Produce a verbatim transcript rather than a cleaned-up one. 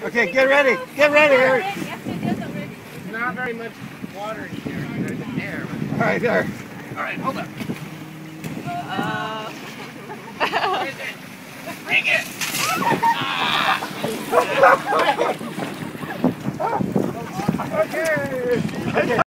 Okay, get ready. Get ready. There's not very much water in here. There's an air. All right, there. All right, hold up. Uh, Where is it? Bring it! Okay. Okay.